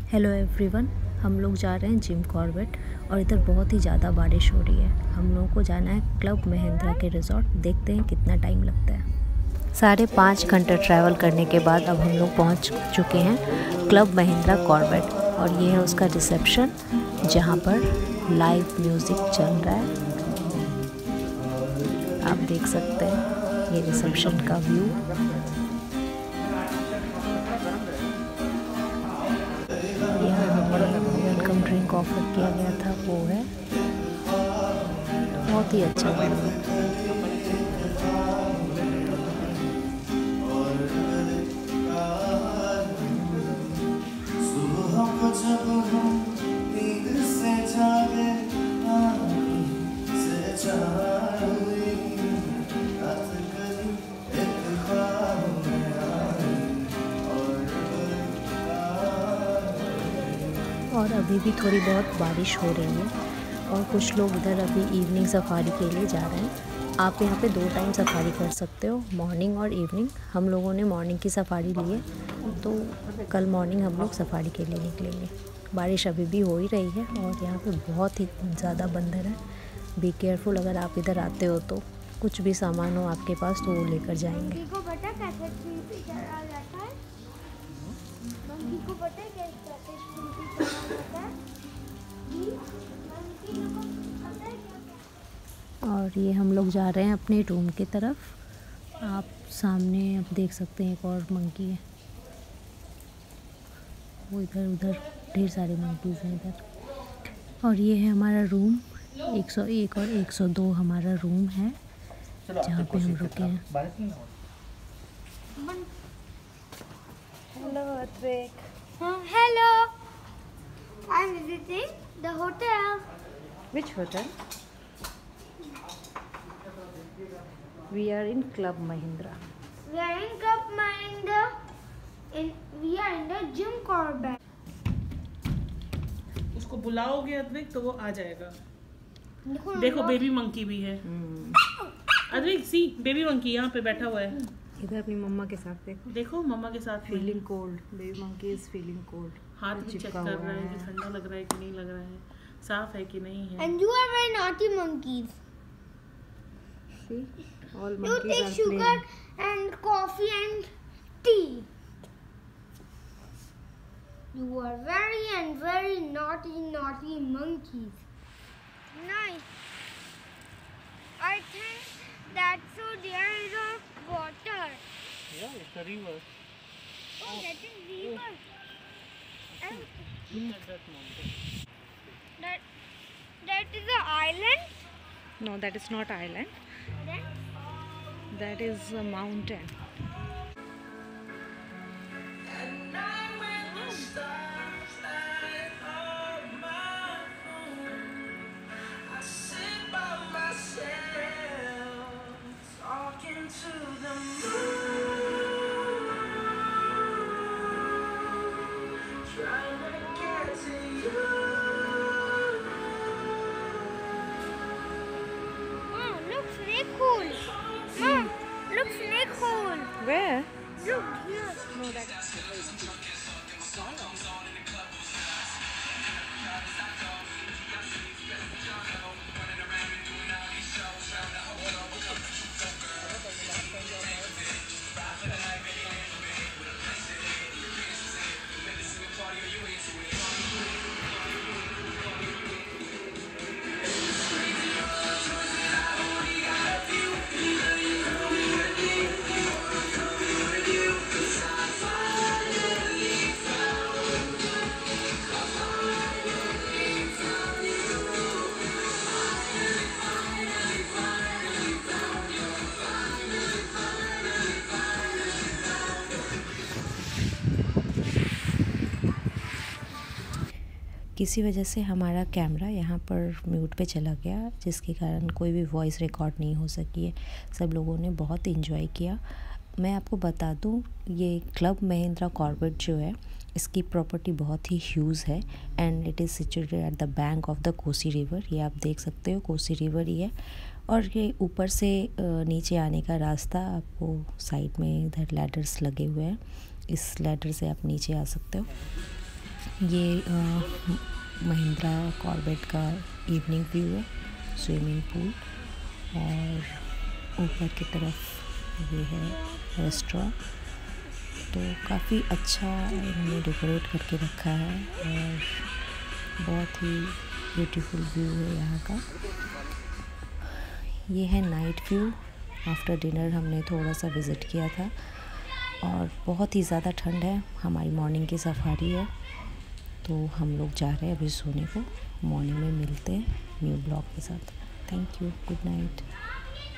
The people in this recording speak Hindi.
हेलो एवरीवन, हम लोग जा रहे हैं जिम कॉर्बेट और इधर बहुत ही ज़्यादा बारिश हो रही है। हम लोगों को जाना है क्लब महिंद्रा के रिजॉर्ट। देखते हैं कितना टाइम लगता है। 5.5 घंटे ट्रैवल करने के बाद अब हम लोग पहुंच चुके हैं क्लब महिंद्रा कॉर्बेट और ये है उसका रिसेप्शन जहां पर लाइव म्यूज़िक चल रहा है। आप देख सकते हैं ये रिसेप्शन का व्यू। वेलकम ड्रिंक ऑफर किया गया था वो है, बहुत ही अच्छा व्यू है। और अभी भी थोड़ी बहुत बारिश हो रही है और कुछ लोग इधर अभी इवनिंग सफारी के लिए जा रहे हैं। आप यहाँ पे 2 टाइम सफारी कर सकते हो, मॉर्निंग और इवनिंग। हम लोगों ने मॉर्निंग की सफारी ली है, तो कल मॉर्निंग हम लोग सफारी के लिए निकलेंगे। बारिश अभी भी हो ही रही है और यहाँ पे बहुत ही ज़्यादा बंदर है। बी केयरफुल, अगर आप इधर आते हो तो कुछ भी सामान हो आपके पास तो वो लेकर जाएंगे। और ये हम लोग जा रहे हैं अपने रूम की तरफ। आप सामने आप देख सकते हैं एक और मंकी है, वो इधर उधर ढेर सारे मंकीज़ हैं इधर। और ये है हमारा रूम 101 और 102 हमारा रूम है जहाँ पे हम रुके हैं। हेलो अद्वैक। Hello, I'm visiting the hotel. Which hotel? We are in Club Mahindra. We are in Cup Mahindra. We are in the Jim Corbett. उसको बुलाओगे अद्वैक तो वो आ जाएगा। देखो बेबी मंकी भी है। अद्वैक सी बेबी मंकी यहाँ पे बैठा हुआ है। इधर अपनी मम्मा के साथ देखो। देखो मम्मा के साथ feeling cold. Baby monkey is feeling cold. हाथ भी चेक कर रहा है कि ठंडा लग रहा है कि नहीं लग रहा है, साफ है कि नहीं है। And you are very naughty monkeys. See, all You monkeys take are sugar playing. and coffee and tea. You are very naughty monkeys. Nice. I think that's so there is a water. Yeah, it's a river. Oh, that is river. And Look at that mountain. that is an island. No, that is not island. Then That is a mountain. look snake hole. Mom, look snake hole. Where? Look here. No, that is. किसी वजह से हमारा कैमरा यहाँ पर म्यूट पे चला गया, जिसके कारण कोई भी वॉइस रिकॉर्ड नहीं हो सकी है। सब लोगों ने बहुत एंजॉय किया। मैं आपको बता दूँ, ये क्लब महिंद्रा कॉर्बेट जो है इसकी प्रॉपर्टी बहुत ही ह्यूज है and it is situated at the bank of the Kosi river. ये आप देख सकते हो कोसी रिवर ही है। और ये ऊपर से नीचे आने का रास्ता आपको साइड में इधर लैडर्स लगे हुए हैं, इस लैडर से आप नीचे आ सकते हो। ये महिंद्रा कॉर्बेट का इवनिंग व्यू है, स्विमिंग पूल, और ऊपर की तरफ ये है रेस्टोरेंट। तो काफ़ी अच्छा इन्होंने डेकोरेट करके रखा है और बहुत ही ब्यूटीफुल व्यू है यहाँ का। ये है नाइट व्यू। आफ्टर डिनर हमने थोड़ा सा विज़िट किया था और बहुत ही ज़्यादा ठंड है। हमारी मॉर्निंग की सफारी है तो हम लोग जा रहे हैं अभी सोने को। मॉर्निंग में मिलते हैं न्यू ब्लॉग के साथ। Thank you, good night.